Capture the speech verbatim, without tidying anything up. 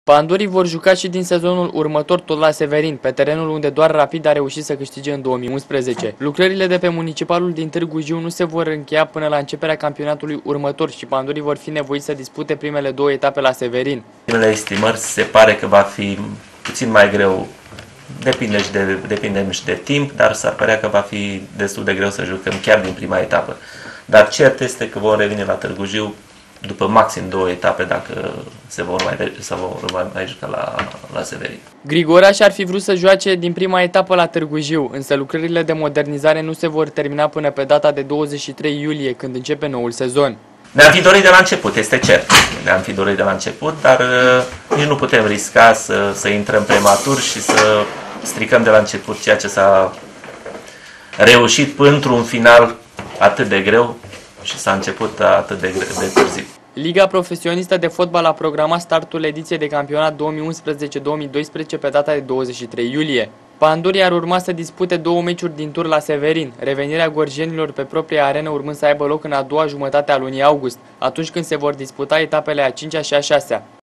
Pandurii vor juca și din sezonul următor tot la Severin, pe terenul unde doar Rapid a reușit să câștige în două mii unsprezece. Lucrările de pe municipalul din Târgu Jiu nu se vor încheia până la începerea campionatului următor și pandurii vor fi nevoiți să dispute primele două etape la Severin. Primele estimări se pare că va fi puțin mai greu, depinde și de, depinde și de timp, dar s-ar părea că va fi destul de greu să jucăm chiar din prima etapă. Dar cert este că vom reveni la Târgu Jiu după maxim două etape, dacă se vor mai, se vor mai juca la, la Severin. Grigoraș ar fi vrut să joace din prima etapă la Târgu Jiu, însă lucrările de modernizare nu se vor termina până pe data de douăzeci și trei iulie, când începe noul sezon. Ne-am fi dorit de la început, este cert. Ne-am fi dorit de la început, dar uh, nici nu putem risca să, să intrăm prematur și să stricăm de la început ceea ce s-a reușit într-un final atât de greu și s-a început atât de, de târziu. Liga profesionistă de fotbal a programat startul ediției de campionat două mii unsprezece două mii doisprezece pe data de douăzeci și trei iulie. Pandurii ar urma să dispute două meciuri din tur la Severin, revenirea gorjenilor pe propria arenă urmând să aibă loc în a doua jumătate a lunii august, atunci când se vor disputa etapele a cincea și a șasea.